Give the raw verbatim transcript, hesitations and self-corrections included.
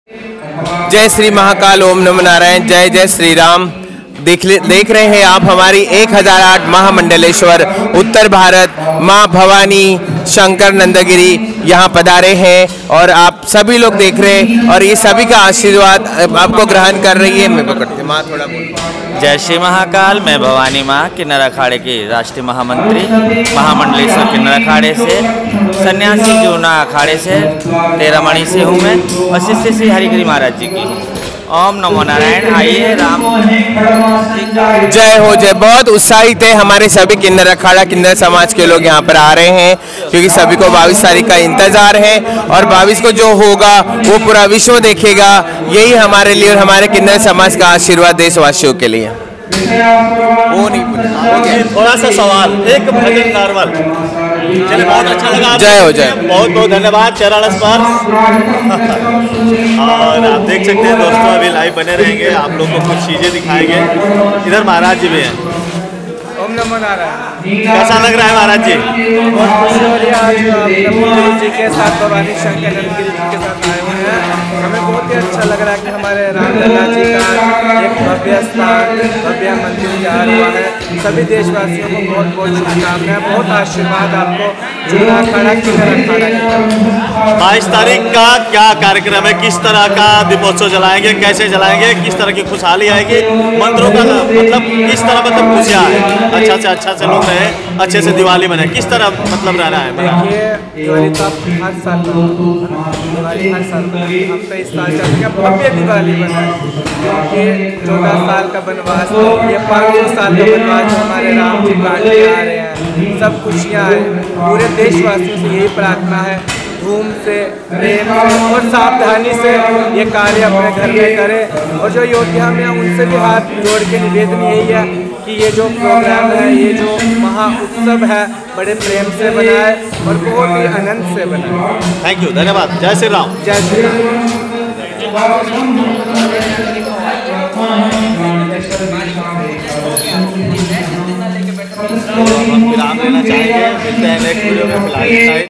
जय श्री महाकाल, ओम नमो नारायण, जय जय श्री राम। देख देख रहे हैं आप हमारी एक हज़ार आठ महामंडलेश्वर उत्तर भारत माँ भवानी शंकर नंदगिरी यहाँ पधारे हैं और आप सभी लोग देख रहे हैं और ये सभी का आशीर्वाद आपको ग्रहण कर रही है। मैं पकड़ती माँ थोड़ा बोल। जय श्री महाकाल, मैं भवानी माँ किन्नर अखाड़े की राष्ट्रीय महामंत्री महामंडलेश्वर किन्नर अखाड़े से, सन्यासी जूना अखाड़े से, तेरह मणि से हूँ मैं और शिष्य श्री हरिगिरी महाराज जी की हूँ। ओम नमो नारायण। आइए राम जय हो जय। बहुत उत्साहित है हमारे सभी किन्नर अखाड़ा किन्नर समाज के लोग यहाँ पर आ रहे हैं क्योंकि सभी को बाईस तारीख का इंतजार है और बाईस को जो होगा वो पूरा विश्व देखेगा। यही हमारे लिए और हमारे किन्नर समाज का आशीर्वाद देशवासियों के लिए। वो नहीं थोड़ा सा सवाल, एक भजन नॉर्मल। चलिए, बहुत अच्छा लगा। जय हो जय। बहुत बहुत धन्यवाद चरण स्पर्श। और आप देख सकते हैं दोस्तों, अभी लाइव बने रहेंगे, आप लोग को कुछ चीजें दिखाएंगे। इधर महाराज जी भी हैं। ओम नमो नारायण। कैसा लग रहा है महाराज जी? बहुत खुशी हो रही है। आज गुरु जी के साथ भवानी शंकर नंदगिरी जी के साथ आए हुए हैं। हमें बहुत ही अच्छा लग रहा है कि हमारे रामलला जी का एक भव्य स्थान भव्य मंदिर तैयार हुआ है। सभी देशवासियों को बहुत बहुत शुभकामनाएं, बहुत आशीर्वाद आपको जूना अखाड़ा किन्नर अखाड़ा। बाईस तारीख का क्या कार्यक्रम है? किस तरह का दीपोत्सव जलाएंगे, कैसे जलाएंगे, किस तरह की खुशहाली आएगी, मंत्रों का मतलब किस तरह मतलब खुशियाँ है, अच्छा से अच्छा से लोग रहे, अच्छे से दिवाली मनाए, किस तरह मतलब रहना है? देखिए, दिवाली तो आप हर साल दिवाली हर साल हम तो इस साल चाहते हैं भव्य दिवाली बनाए क्योंकि चौदह साल का वनवास, ये पाँच सौ साल का वनवास हमारे राम जी काट के आ रहे हैं। सब खुशियाँ हैं। पूरे देशवासियों से यही प्रार्थना है, धूम से, प्रेम से और सावधानी से ये कार्य अपने घर में करें। और जो योद्धा में उनसे भी हाथ जोड़ के निवेदन यही है कि ये जो प्रोग्राम है, ये जो महा उत्सव है, बड़े प्रेम से बनाए और बहुत ही आनंद से बनाए। थैंक यू, धन्यवाद। जय श्री राम। जय श्री राम। विराम लेना चाहेंगे, मिलते हैं नेक्स्ट वीडियो में। फिलहाल